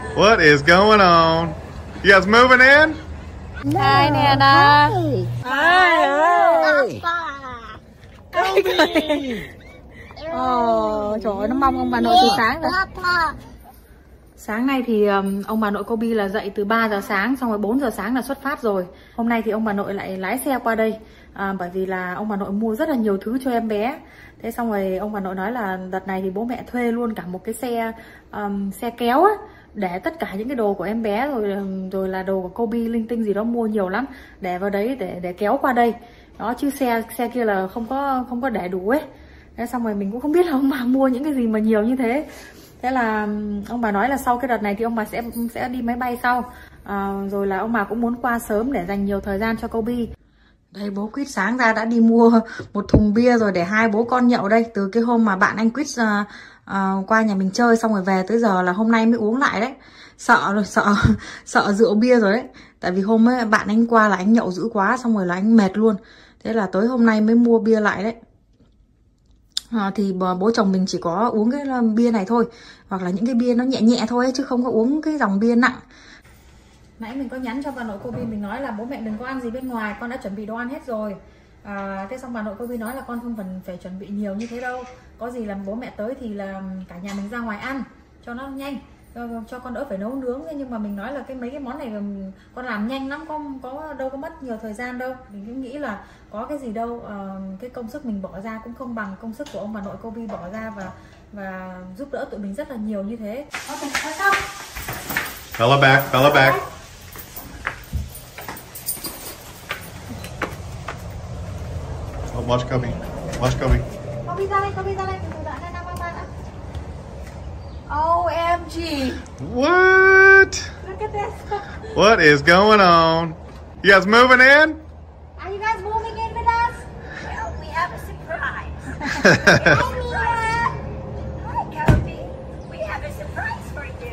What is going on? You guys moving in? Hi, Nana. Hi. Trời ơi, nó mong ông bà nội từ sáng rồi. Sáng nay thì ông bà nội Kobe là dậy từ 3 giờ sáng, xong rồi 4 giờ sáng là xuất phát rồi. Hôm nay thì ông bà nội lại lái xe qua đây, bởi vì là ông bà nội mua rất là nhiều thứ cho em bé. Thế xong rồi ông bà nội nói là đợt này thì bố mẹ thuê luôn cả một cái xe kéo á, để tất cả những cái đồ của em bé rồi là đồ của Kobe linh tinh gì đó mua nhiều lắm, để vào đấy để kéo qua đây. Đó, chứ xe kia là không có để đủ ấy. Thế xong rồi mình cũng không biết là ông bà mua những cái gì mà nhiều như thế. Thế là ông bà nói là sau cái đợt này thì ông bà sẽ đi máy bay sau, rồi là ông bà cũng muốn qua sớm để dành nhiều thời gian cho Kobe. Đây, bố Quýt sáng ra đã đi mua một thùng bia rồi để hai bố con nhậu đây. Từ cái hôm mà bạn anh Quýt qua nhà mình chơi xong rồi về tới giờ là hôm nay mới uống lại đấy. Sợ rượu bia rồi đấy. Tại vì hôm ấy bạn anh qua là anh nhậu dữ quá, xong rồi là anh mệt luôn. Thế là tới hôm nay mới mua bia lại đấy. Thì bố chồng mình chỉ có uống cái bia này thôi, hoặc là những cái bia nó nhẹ nhẹ thôi ấy, chứ không có uống cái dòng bia nặng. Nãy mình có nhắn cho bà nội Kobe, mình nói là bố mẹ đừng có ăn gì bên ngoài, con đã chuẩn bị đồ ăn hết rồi. Thế xong bà nội Kobe nói là con không cần phải chuẩn bị nhiều như thế đâu, có gì làm bố mẹ tới thì là cả nhà mình ra ngoài ăn cho nó nhanh, cho con đỡ phải nấu nướng. Nhưng mà mình nói là mấy cái món này con làm nhanh lắm, có đâu có mất nhiều thời gian đâu. Mình cũng nghĩ là có cái gì đâu, cái công sức mình bỏ ra cũng không bằng công sức của ông bà nội Kobe bỏ ra và giúp đỡ tụi mình rất là nhiều như thế. Okay, let's go. Fella back. Oh, watch Kobe. Kobe ra đây, từ đoạn này năm ba đã. OMG. What? Look at this. What is going on? You guys moving in? Are you guys moving in with us? Well, we have a surprise. Hi, Kobe. We have a surprise for you.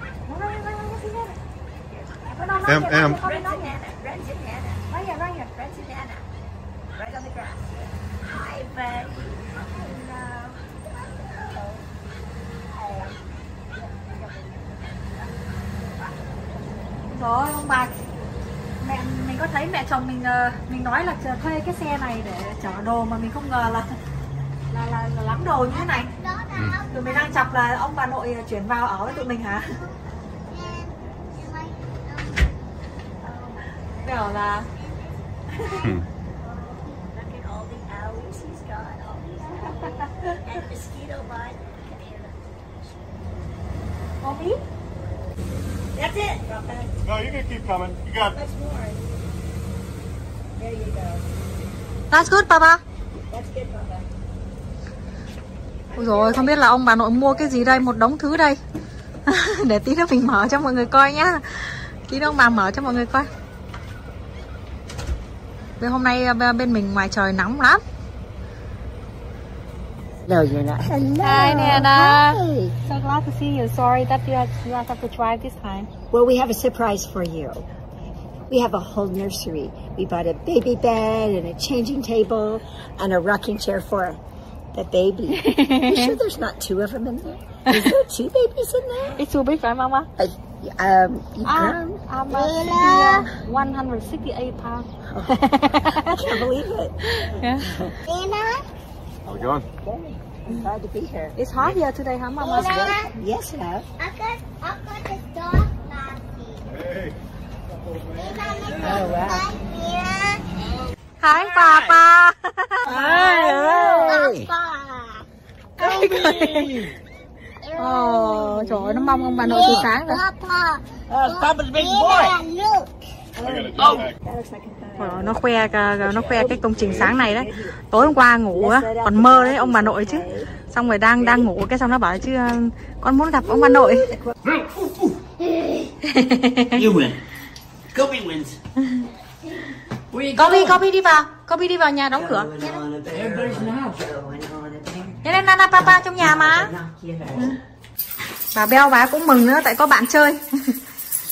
Em. Rentanana. Right here. Rentanana. Right on the grass. Hi, buddy. Rồi ông bà, mình có thấy mẹ chồng mình nói là thuê cái xe này để chở đồ, mà mình không ngờ là lắm đồ như thế này. Tụi mình đang chọc là ông bà nội chuyển vào ở với tụi mình hả? Bảo là And mosquito bite. Kobe? That's it. No, you can keep coming. You got it. Much more. There you go. That's good, Papa. That's good, Papa. Ôi rồi, không biết là ông bà nội mua cái gì đây, một đống thứ đây. Để tí nữa mình mở cho mọi người coi nhá. Tí nữa ông bà mở cho mọi người coi. Hôm nay bên mình ngoài trời nóng lắm. No, you're not. Hello. Hi, Nana. Hi. So glad to see you. Sorry that you have to drive this time. Well, we have a surprise for you. We have a whole nursery. We bought a baby bed and a changing table and a rocking chair for the baby. You sure there's not two of them in there? Is there two babies in there? It's too big, right, Mama? You grown? I'm 168 pounds. I can't believe it. Yeah. How's it going? I'm glad to be here. It's hot here today, huh, Mama? Yes, love. I got this dog last Hey. Oh, wow. Hi, Papa. Hi. Trời ơi, nó mong ông bà nội từ sáng rồi. Papa's big boy. Nó khoe cái công trình sáng này đấy. Tối hôm qua ngủ á, còn mơ đấy ông bà nội chứ. Xong rồi đang ngủ, cái xong nó bảo chứ con muốn gặp ông bà nội. You win. Kobe wins. Kobe đi vào nhà đóng cửa. Everybody's in the house. Thế nên Nana Papa trong nhà mà. Bà Beo bà cũng mừng nữa tại có bạn chơi.